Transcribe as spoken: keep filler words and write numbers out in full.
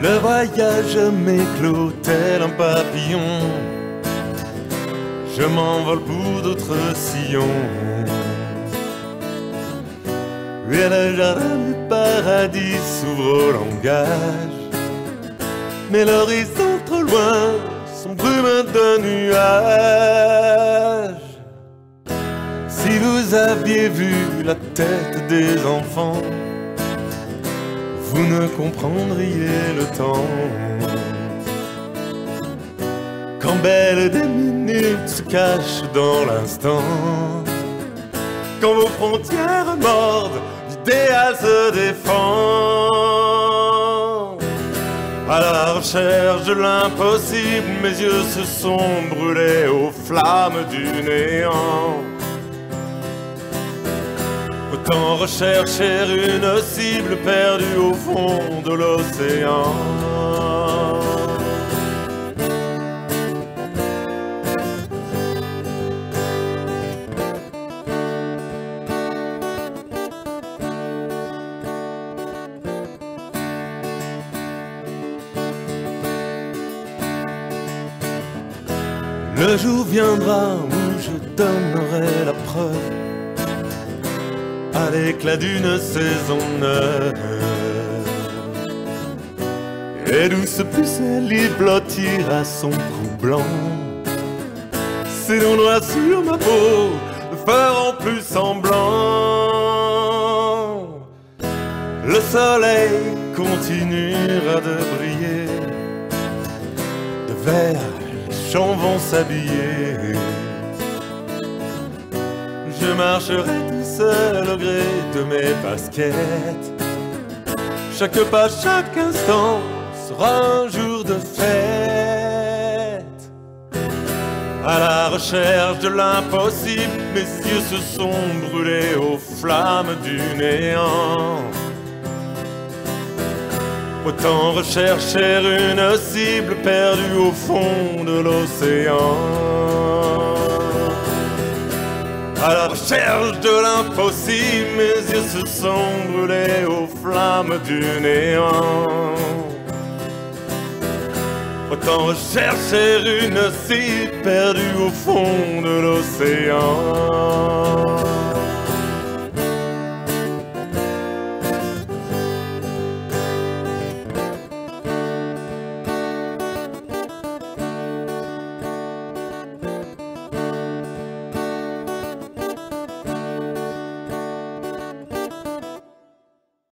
Le voyage m'éclot tel un papillon, je m'envole pour d'autres sillons. Et le jardin du paradis s'ouvre au langage, mais l'horizon trop loin, son brume de nuages. Si vous aviez vu la tête des enfants, vous ne comprendriez le temps. Quand belle des minutes se cachent dans l'instant, quand vos frontières mordent, l'idéal se défend. À la recherche de l'impossible, mes yeux se sont brûlés aux flammes du néant. Autant rechercher une cible perdue au fond de l'océan. Le jour viendra où je donnerai la preuve à l'éclat d'une saison neuve, et douce pucelle y blottira son cou blanc. Ces noms noirs sur ma peau ne feront plus semblant. Le soleil continuera de briller, de vert les champs vont s'habiller. Je marcherai tout seul au gré de mes baskets. Chaque pas, chaque instant sera un jour de fête. À la recherche de l'impossible, mes yeux se sont brûlés aux flammes du néant. Autant rechercher une cible perdue au fond de l'océan. À la recherche de l'impossible, mes yeux se sont brûlés aux flammes du néant. Autant rechercher une cible perdue au fond de l'océan.